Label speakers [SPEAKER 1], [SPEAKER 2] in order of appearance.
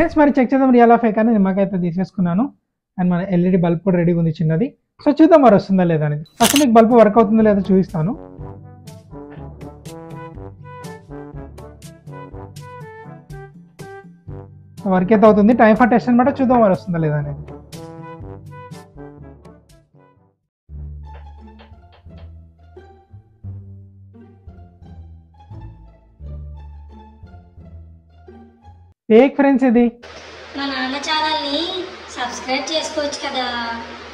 [SPEAKER 1] Friends మరి check చేద్దాం real fake అని నిమ్మకైతే తీసేసుకున్నాను. అండ్ మన ఎల్ఈడి బల్బ్ కూడా రెడీగా ఉంది చిన్నది. సో చూద్దాం మరి వస్తుందా లేదా అనేది. ఫస్ట్ మీకు బల్బ్ వర్క్ అవుతుందో లేదో చూపిస్తాను. వర్క్ అయితే అవుతుంది. టైం ఫర్ టెస్ట్ అనమాట. చూద్దాం మరి వస్తుందా లేదా అనేది. ఫేక్ ఫ్రెండ్స్ ఇది.
[SPEAKER 2] మా నాన్న ఛానల్ని సబ్స్క్రైబ్ చేసుకోవచ్చు కదా.